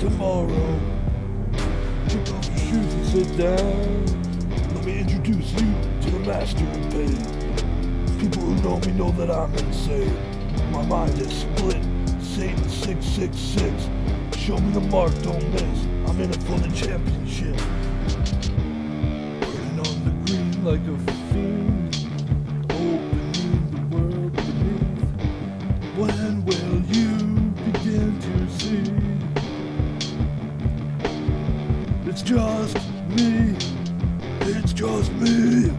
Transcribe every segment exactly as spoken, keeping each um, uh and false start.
tomorrow. Kick off your shoes and sit down. Let me introduce you to the master of pain. People who know me know that I'm insane. My mind is split. Satan six six six. Show me the mark, don't miss. I'm in it for the championship. Burning on the green like a fiend. Opening the world beneath. When will you begin to see? It's just me. It's just me.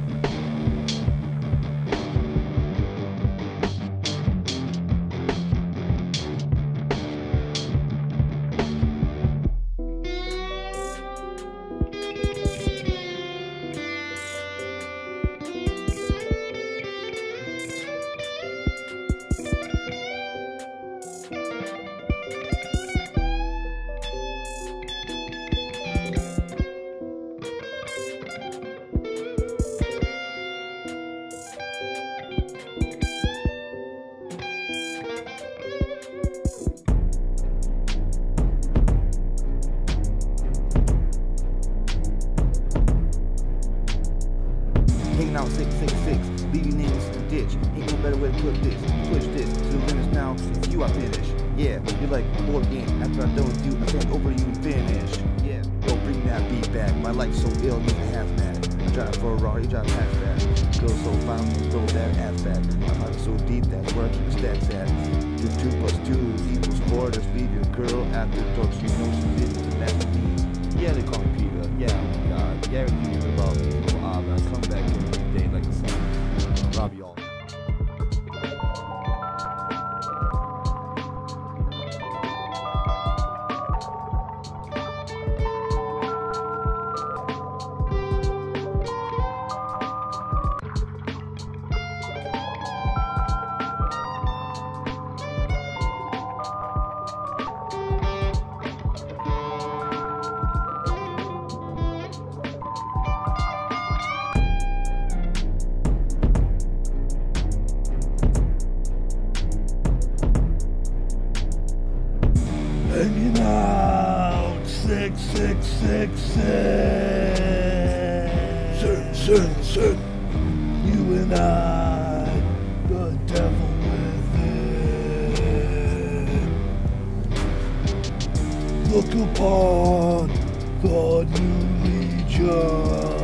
Hanging out six six six, leaving names in the ditch. Ain't no better way to put this. Push this to the limits now. If you are finished, yeah, you're like a board game. After I'm done with you, I take over you and finish. Yeah, go bring that beat back. My life's so ill, need a hazmat. I'm trying for a Ferrari, trying to pass that. Girl so fine, you throw that ass back. My heart is so deep, that's where I keep the stacks at. Do two plus two equals four. Just leave your girl after talks. You know she did to mess with me. Yeah, they call me Peter. Yeah, oh my God. Yeah, everything you about me. Well, ah, but I come back every day like the sun. Rob y'all. Hanging out, six, six, six, six. Sin, sin, sin. You and I, the devil within. Look upon the new legion.